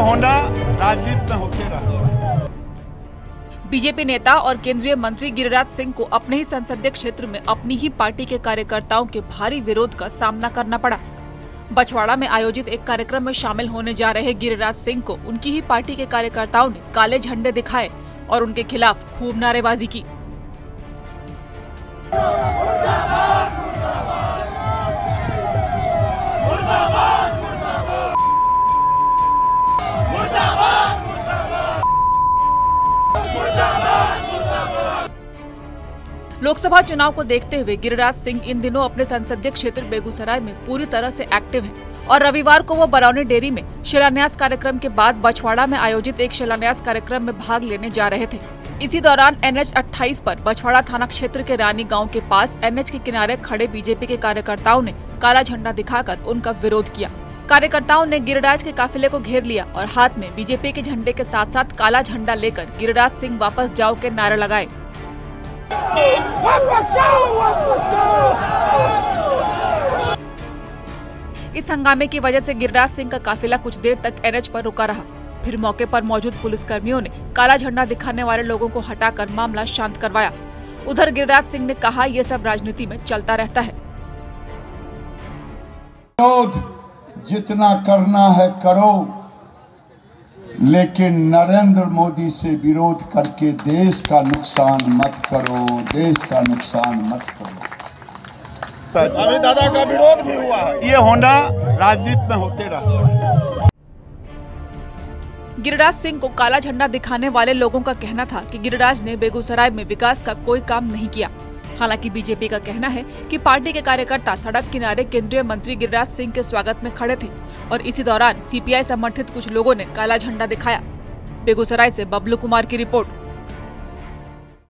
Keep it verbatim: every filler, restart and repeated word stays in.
होना राजनीति में होते रहा। बीजेपी नेता और केंद्रीय मंत्री गिरिराज सिंह को अपने ही संसदीय क्षेत्र में अपनी ही पार्टी के कार्यकर्ताओं के भारी विरोध का सामना करना पड़ा। बछवाड़ा में आयोजित एक कार्यक्रम में शामिल होने जा रहे गिरिराज सिंह को उनकी ही पार्टी के कार्यकर्ताओं ने काले झंडे दिखाए और उनके खिलाफ खूब नारेबाजी की। लोकसभा चुनाव को देखते हुए गिरिराज सिंह इन दिनों अपने संसदीय क्षेत्र बेगूसराय में पूरी तरह से एक्टिव हैं और रविवार को वो बरौनी डेयरी में शिलान्यास कार्यक्रम के बाद बछवाड़ा में आयोजित एक शिलान्यास कार्यक्रम में भाग लेने जा रहे थे। इसी दौरान एन एच अट्ठाईस पर बछवाड़ा थाना क्षेत्र के रानी गांव के पास एन एच के किनारे खड़े बीजेपी के कार्यकर्ताओं ने काला झंडा दिखाकर उनका विरोध किया। कार्यकर्ताओं ने गिरिराज के काफिले को घेर लिया और हाथ में बीजेपी के झंडे के साथ साथ काला झंडा लेकर गिरिराज सिंह वापस जाओ के नारे लगाए। इस हंगामे की वजह से गिरिराज सिंह का काफिला कुछ देर तक एन एच पर रुका रहा। फिर मौके पर मौजूद पुलिसकर्मियों ने काला झंडा दिखाने वाले लोगों को हटाकर मामला शांत करवाया। उधर गिरिराज सिंह ने कहा, ये सब राजनीति में चलता रहता है। विरोध जितना करना है करो, लेकिन नरेंद्र मोदी से विरोध करके देश का नुकसान मत करो, देश का नुकसान मत करो। अभी दादा का विरोध भी हुआ है। ये होना राजनीति में होते रहा। गिरिराज सिंह को काला झंडा दिखाने वाले लोगों का कहना था कि गिरिराज ने बेगूसराय में विकास का कोई काम नहीं किया। हालांकि बीजेपी का कहना है कि पार्टी के कार्यकर्ता सड़क किनारे केंद्रीय मंत्री गिरिराज सिंह के स्वागत में खड़े थे और इसी दौरान सी पी आई समर्थित कुछ लोगों ने काला झंडा दिखाया। बेगूसराय से बबलू कुमार की रिपोर्ट।